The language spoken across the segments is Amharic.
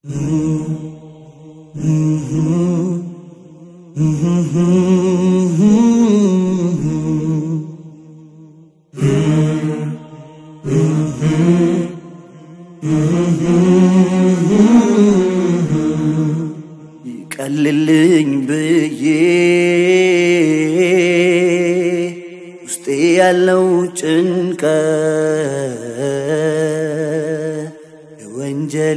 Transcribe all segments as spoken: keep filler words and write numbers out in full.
يقللኝ ብዬ ውስጤ ያለው ጭንቀት የወንጀሌ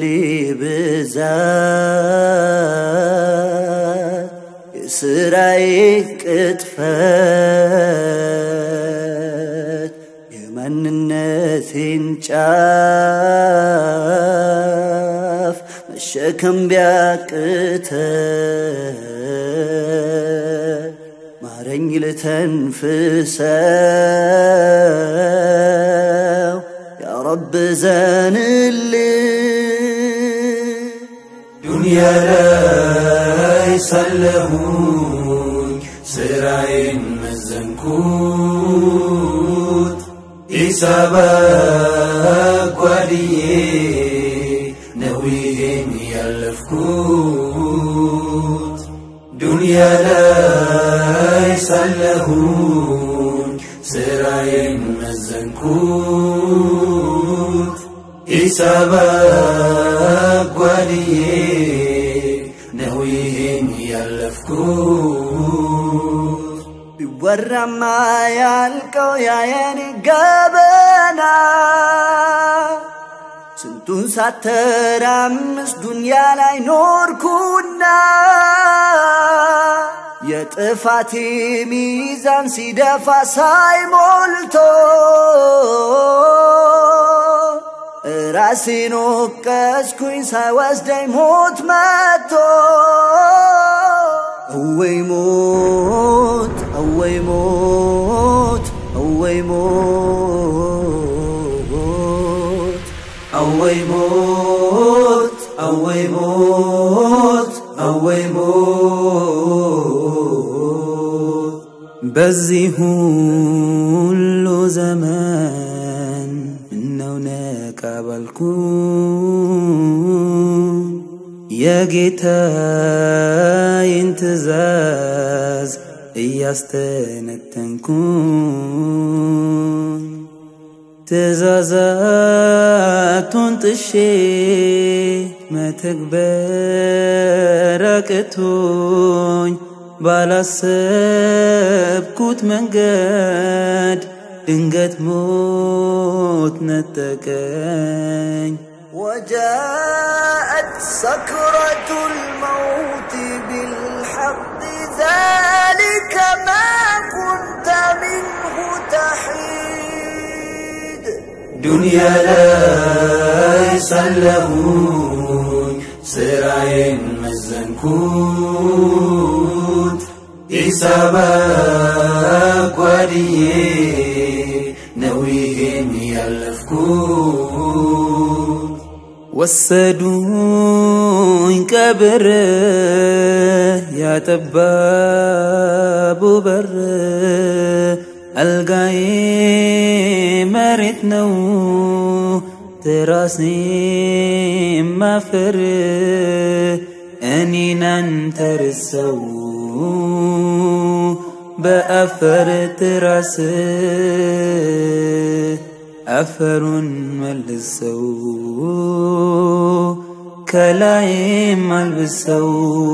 ብዛት የስራዬ ቅጥፈት የማንነቴን ጫፍ መሸከም ቢያቅተኝ ማረኝ ልተንፍሰው ያ ረብ ዘንልኝ ዱንያ ላይ ሳለሁኝ ስራዬን መዘንኩት ሂሳብ አጓድዬ ነው ይሄን ያለፍኩት ዱንያ ላይ ሳለሁኝ ስራዬን መዘንኩት ሂሳብ አጓድዬ ነው ይሄን ያለፍኩት ቢወራማ ያልቀው ያ የኔ ገበና ስንቱን ሳተራምስ ዱንያ ላይ ኖርኩና የጥፋቴ ሚዛን ሲደፋ ሳይሞልቶ ራሴን ወቀስኩኝ ሳይወስደኝ ሞት መጥቶ እወይ ሞት እወይ ሞት እወይ ሞት أوي موت أوي موت أوي موت በዚህ ሁሉ ዘመን ምነው ነቃ ባልኩኝ የጌታዬን ትእዛዝ እያስተነተንኩኝ ትእዛዛቱን ጥሼ መተግበር አቅቶኝ ባላሰብኩት መንገድ ድንገት ሞት ነጠቀኝ وجاءت سكرة الموت بالحق ذلك ما كنت منه تحيد ዱንያ ላይ ሳለሁኝ ስራዬን መዘንኩት ሂሳብ አጓድዬ ነው ይሄን ያለፍኩት ወሰዱኝ ቀብር ያጠባቡ በር አልጋዬ መሬት ነው ትራሴ ማፈር እኔን አንተ ረሳው በአፈር ትራስ አፈሩን መልሰው ከላይም አልብሰው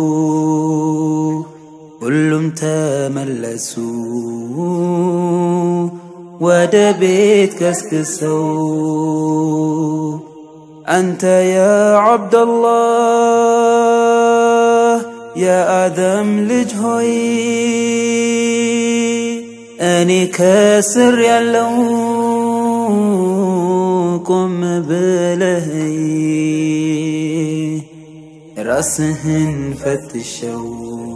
ሁሉም ተመለሱ ወደ ቤት ገስግሰው አንተ ያ አብደላህ የአደም ልጅ ሆይ እኔ ከስር ያለው ቆም ብለህ ራስህን ፈትሸው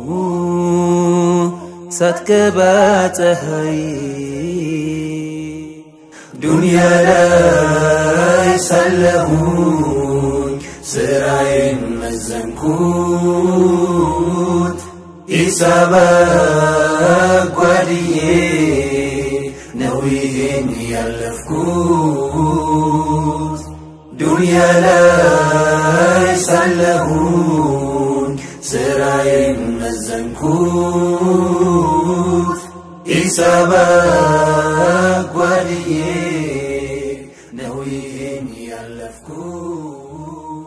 ሳትገባ ፀሐይ ዱንያ ላይ ሳለሁኝ ስራዬን መዘንኩት ሂሳብ አጓድዬ ነው ይሄን ያለፍኩት ዱንያ ላይ ሳለሁኝ ስራዬን መዘንኩት ሂሳብ አጓድዬ ነው ይሄን ያለፍኩት